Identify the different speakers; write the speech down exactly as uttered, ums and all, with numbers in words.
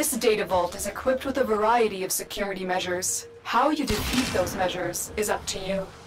Speaker 1: This data vault is equipped with a variety of security measures. How you defeat those measures is up to you.